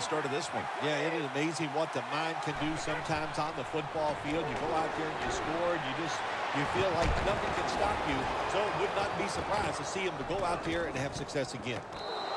start of this one. Yeah, it is amazing what the mind can do sometimes on the football field. You go out there and you score, and you feel like nothing can stop you. So it would not be surprised to see him to go out there and have success again.